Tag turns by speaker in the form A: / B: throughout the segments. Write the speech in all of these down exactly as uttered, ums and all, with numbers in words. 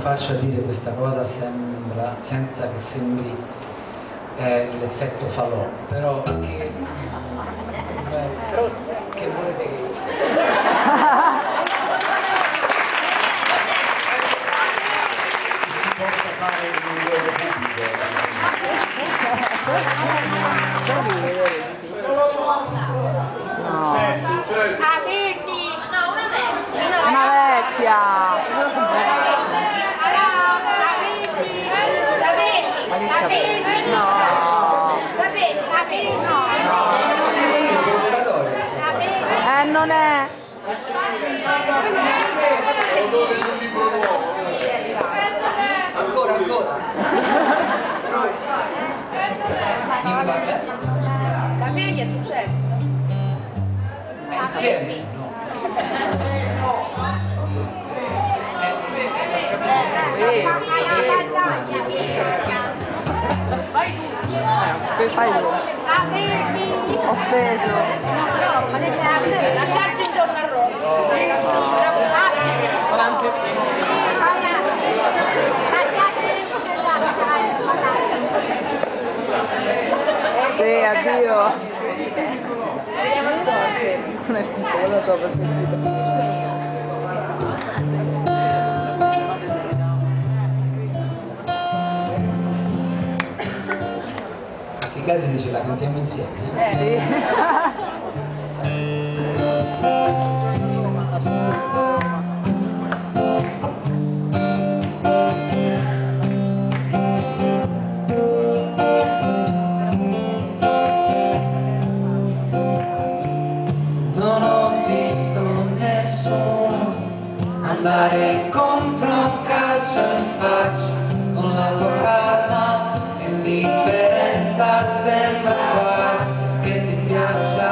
A: faccio a dire questa cosa sembra, senza che sembri eh, l'effetto falò, però che, beh, che volete che si possa fare in un luogo pubblico.
B: Una vecchia.
C: Capelli.
B: No.
C: Capelli, capelli.
B: Eh, non è.
A: Ancora, ancora.
C: Capelli è successo.
A: Insieme, no?
B: Fai tu. Offeso.
C: Lasciarsi un giorno a Roma.
B: Sì, addio. Vediamo sorte. Non è tutto, lo so perché.
A: In questi casi si dice la cantiamo insieme.
B: Eh, sì.
A: Non ho visto nessuno andare contro un calcio in faccia con la tua calma e indifferenza, sembra quasi che ti piaccia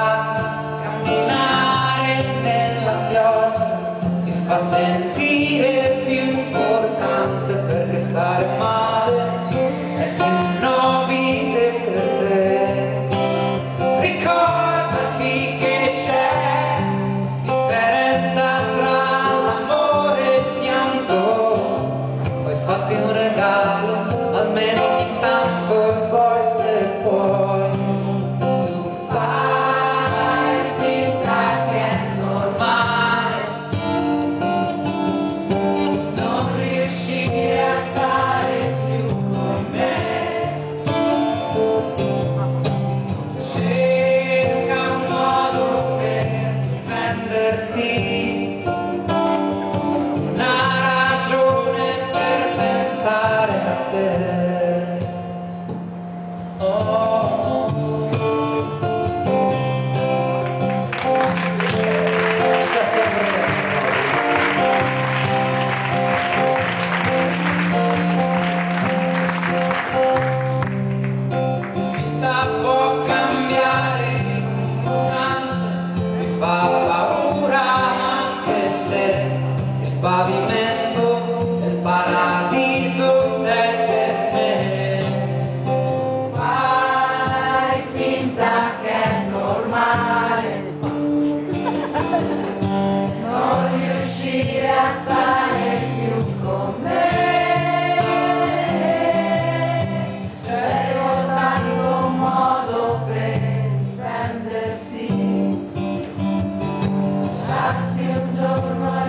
A: camminare nella pioggia, ti fa sentire più importante perché stare male è più nobile per te. Ricordati che c'è differenza tra l'amore e il pianto, poi fatti un regalo almeno ogni tanto e poi se puoi tu fai finta che è normale non riuscire a stare più con me. Cerca un modo per difenderti, una ragione per pensare a te. Oh, sta sempre vita può cambiare in un istante, mi fa paura anche se il pavimento del paradiso sei per me. Fai finta che è normale non riuscire a stare più con me. C'è soltanto un modo per difendersi, lasciarsi un giorno